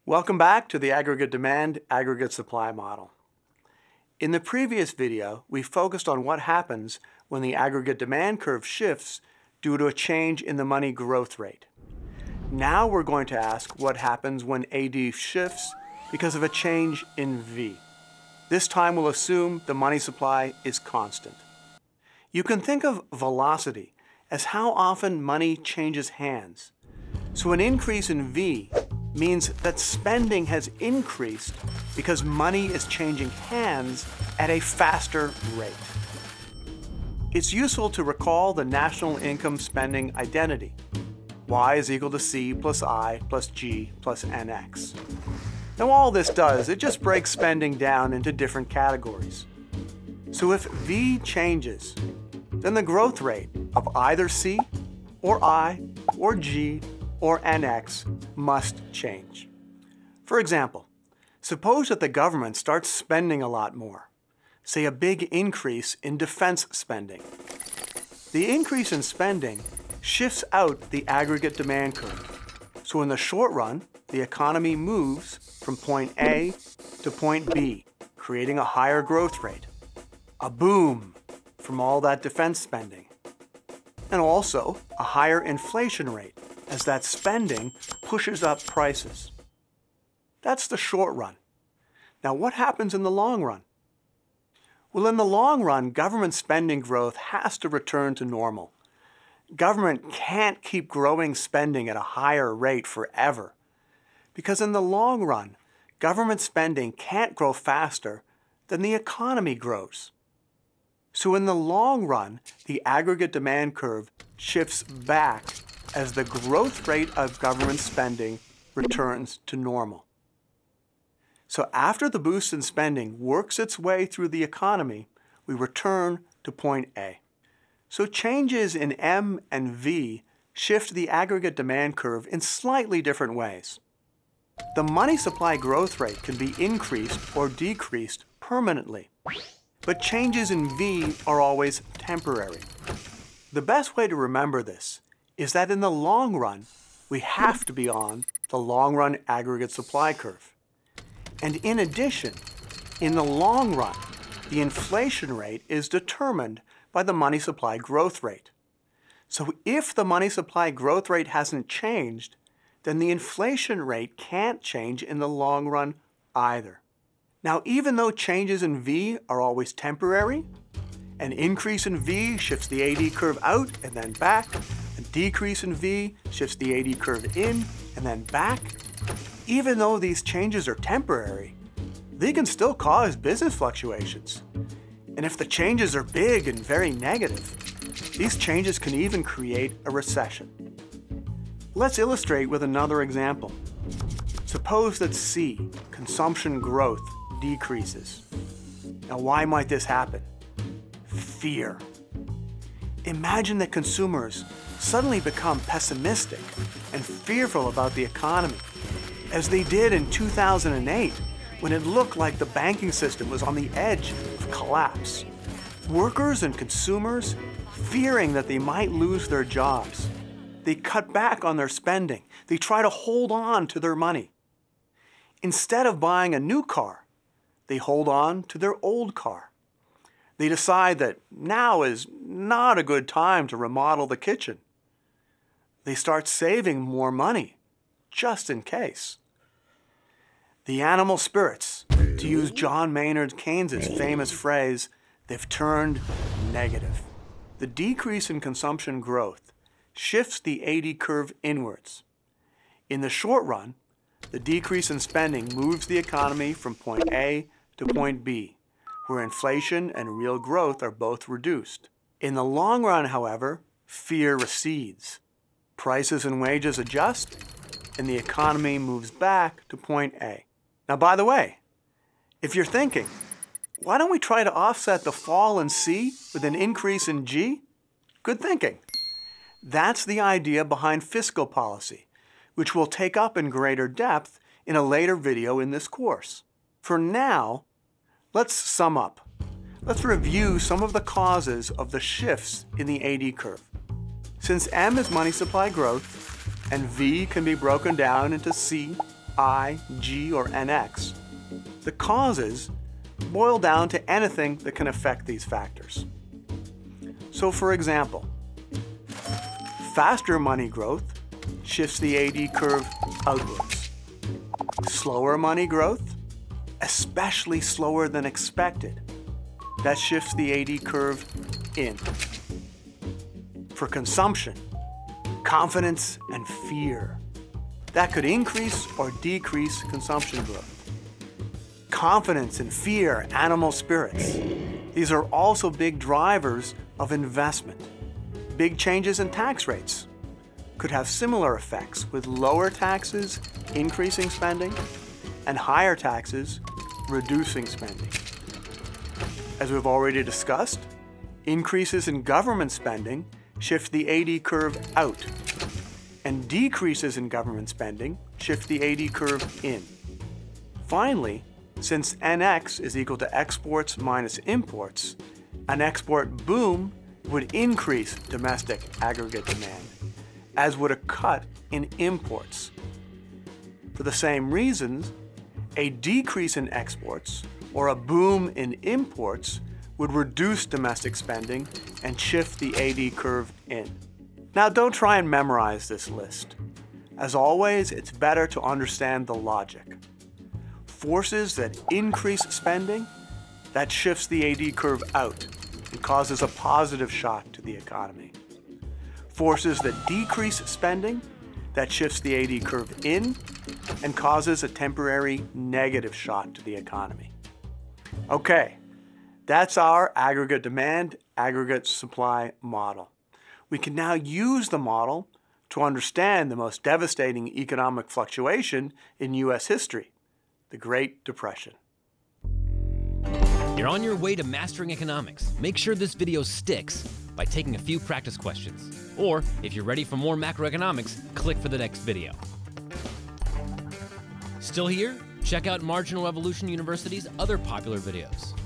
Welcome back to the aggregate demand, aggregate supply model. In the previous video, we focused on what happens when the aggregate demand curve shifts due to a change in the money growth rate. Now we're going to ask what happens when AD shifts because of a change in V. This time we'll assume the money supply is constant. You can think of velocity as how often money changes hands. So an increase in V means that spending has increased because money is changing hands at a faster rate. It's useful to recall the national income spending identity. Y is equal to C plus I plus G plus NX. Now all this does, it just breaks spending down into different categories. So if V changes, then the growth rate of either C or I or G or NX must change. For example, suppose that the government starts spending a lot more, say a big increase in defense spending. The increase in spending shifts out the aggregate demand curve. So in the short run, the economy moves from point A to point B, creating a higher growth rate, a boom from all that defense spending, and also a higher inflation rate as that spending pushes up prices. That's the short run. Now what happens in the long run? Well, in the long run, government spending growth has to return to normal. Government can't keep growing spending at a higher rate forever, because in the long run, government spending can't grow faster than the economy grows. So in the long run, the aggregate demand curve shifts back as the growth rate of government spending returns to normal. So after the boost in spending works its way through the economy, we return to point A. So changes in M and V shift the aggregate demand curve in slightly different ways. The money supply growth rate can be increased or decreased permanently, but changes in V are always temporary. The best way to remember this is that in the long run, we have to be on the long-run aggregate supply curve. And in addition, in the long run, the inflation rate is determined by the money supply growth rate. So if the money supply growth rate hasn't changed, then the inflation rate can't change in the long run either. Now, even though changes in V are always temporary, an increase in V shifts the AD curve out and then back, a decrease in V shifts the AD curve in and then back. Even though these changes are temporary, they can still cause business fluctuations. And if the changes are big and very negative, these changes can even create a recession. Let's illustrate with another example. Suppose that C, consumption growth, decreases. Now why might this happen? Fear. Imagine that consumers suddenly become pessimistic and fearful about the economy, as they did in 2008 when it looked like the banking system was on the edge of collapse. Workers and consumers, fearing that they might lose their jobs, they cut back on their spending. They try to hold on to their money. Instead of buying a new car, they hold on to their old car. They decide that now is not a good time to remodel the kitchen. They start saving more money, just in case. The animal spirits, to use John Maynard Keynes' famous phrase, they've turned negative. The decrease in consumption growth shifts the AD curve inwards. In the short run, the decrease in spending moves the economy from point A to point B, where inflation and real growth are both reduced. In the long run, however, fear recedes. Prices and wages adjust, and the economy moves back to point A. Now, by the way, if you're thinking, why don't we try to offset the fall in C with an increase in G? Good thinking. That's the idea behind fiscal policy, which we'll take up in greater depth in a later video in this course. For now, let's sum up. Let's review some of the causes of the shifts in the AD curve. Since M is money supply growth, and V can be broken down into C, I, G, or NX, the causes boil down to anything that can affect these factors. So for example, faster money growth shifts the AD curve outwards. Slower money growth, especially slower than expected, that shifts the AD curve in. For consumption, confidence and fear, that could increase or decrease consumption growth. Confidence and fear, animal spirits, these are also big drivers of investment. Big changes in tax rates could have similar effects, with lower taxes increasing spending and higher taxes reducing spending. As we've already discussed, increases in government spending shift the AD curve out, and decreases in government spending shift the AD curve in. Finally, since NX is equal to exports minus imports, an export boom would increase domestic aggregate demand, as would a cut in imports. For the same reasons, a decrease in exports or a boom in imports would reduce domestic spending and shift the AD curve in. Now, don't try and memorize this list. As always, it's better to understand the logic. Forces that increase spending, that shifts the AD curve out and causes a positive shock to the economy. Forces that decrease spending, that shifts the AD curve in and causes a temporary negative shock to the economy. Okay, that's our aggregate demand, aggregate supply model. We can now use the model to understand the most devastating economic fluctuation in U.S. history, the Great Depression. You're on your way to mastering economics. Make sure this video sticks by taking a few practice questions. Or, if you're ready for more macroeconomics, click for the next video. Still here? Check out Marginal Revolution University's other popular videos.